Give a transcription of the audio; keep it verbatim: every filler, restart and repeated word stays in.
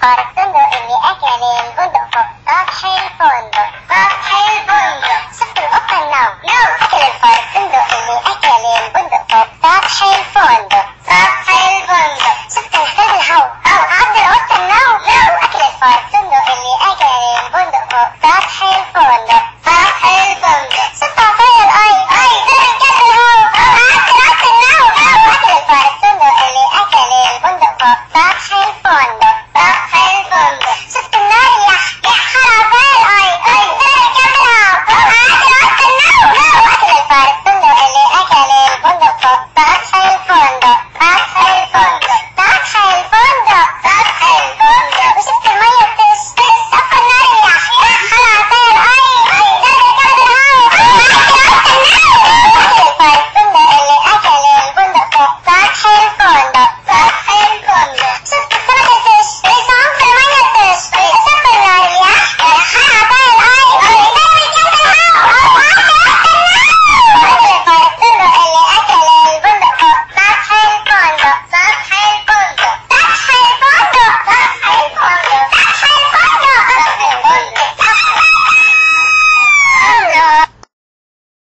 الفار الصندوق اللي أكل البندق فوق سطح الفندق. سطح الفندق. شفت القطة النوم. نو. أكل الفار الصندوق اللي أكل البندق فوق سطح الفندق. سطح الفندق. شفت الكلب الهو. أو عض القطة النوم. نو. أكل الفار الصندوق اللي أكل البندق فوق سطح الفندق. سطح الفندق. شفت عصاية الأي. أي. زر الكلب الهو. أو عض القطة النوم. نو. أكل الفار الصندوق اللي أكل البندق فوق سطح الفندق.